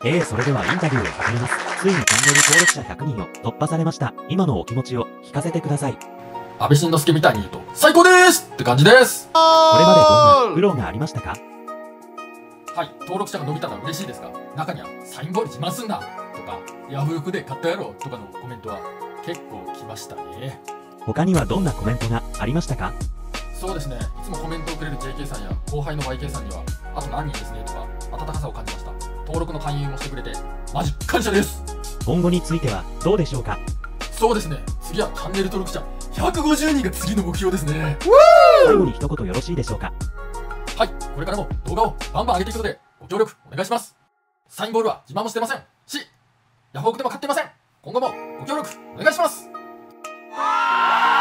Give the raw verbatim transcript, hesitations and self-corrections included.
えー、それではインタビューを始めます。ついにチャンネル登録者ひゃくにんを突破されました。今のお気持ちを聞かせてください。 安倍晋之助みたいに言うと、最高ですって感じです。 これまでどんな苦労がありましたか？ はい、登録者が伸びたのは嬉しいですが、中にはサインボール自慢すんなとか、ヤフオクで買ったやろとかのコメントは結構来ましたね。 他にはどんなコメントがありましたか？ そうですね、いつもコメントをくれる ジェイケー さんや後輩の ワイケー さんには、あと何人ですねとか、温かさを感じました。登録の勧誘もしてくれて、マジ感謝です。 今後についてはどうでしょうか？ そうですね、次はチャンネル登録者ひゃくごじゅうにんが次の目標ですね。 最後に一言よろしいでしょうか？ はい、これからも動画をバンバン上げていくので、ご協力お願いします。サインボールは自慢もしてませんし、ヤフオクでも買ってません。今後もご協力お願いします。